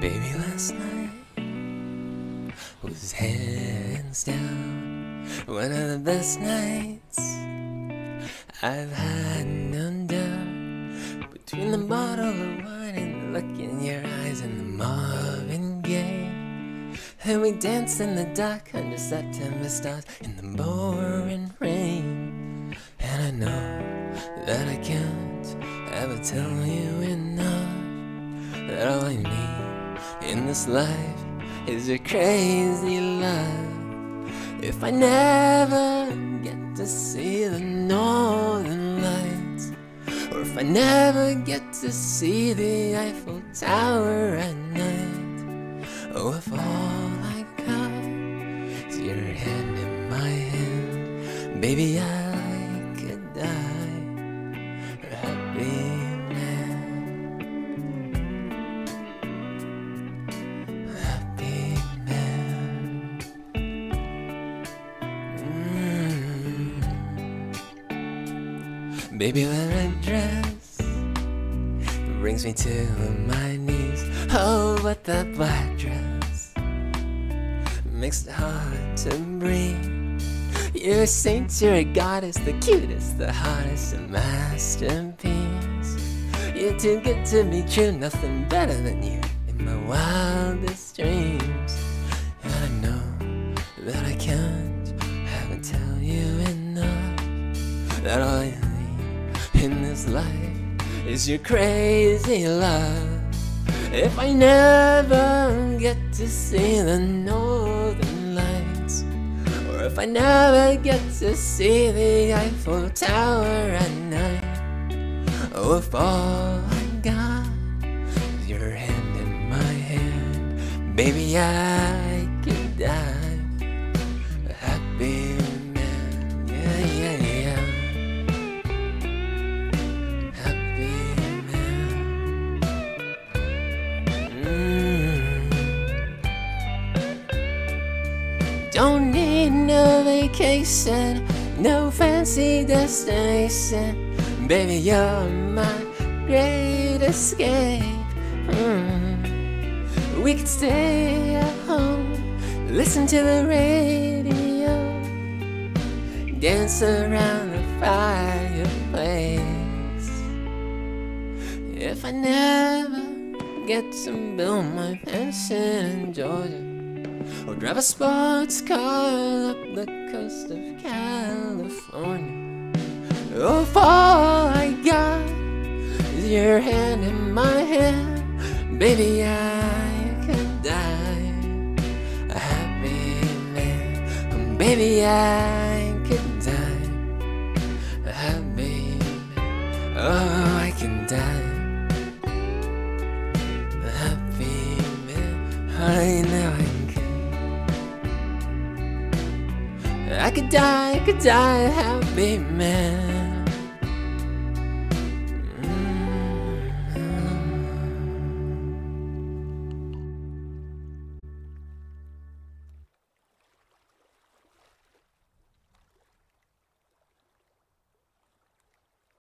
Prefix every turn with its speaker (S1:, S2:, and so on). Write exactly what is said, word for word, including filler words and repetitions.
S1: Baby, last night was hands down one of the best nights I've had, no doubt. Between the bottle of wine and the look in your eyes and the Marvin Gaye, and we danced in the dark under September stars in the pouring rain. And I know that I can't ever tell you enough that all I need in this life is your crazy love. If I never get to see the northern lights, or if I never get to see the Eiffel Tower at night, oh, if all I got is your hand in my hand, baby, I could die a happy man. Happy man. Mm. Baby, that red dress brings me to my knees. Oh, but that black dress makes it hard to breathe. You're a saint, you're a goddess, the cutest, the hottest, a masterpiece. You're too good to be true, nothing better than you in my wildest dreams. And I know that I can't ever tell you enough that all I need in this life is your crazy love. If I never get to see the northern lights, or if I never get to see the Eiffel Tower at night, oh, if all I got is your hand in my hand, baby, I could die a happy man. Yeah, yeah, yeah. Don't need no vacation, no fancy destination, baby, you're my great escape. Mm. We could stay at home, listen to the radio, dance around the fireplace. If I never get to build my mansion in Georgia, or drive a sports car up the coast of California, oh, if all I got is your hand in my hand, baby, I could die a happy man. Baby, I could die a happy man. Oh, I can die a happy man. I know I can. I could die, I could die a happy man.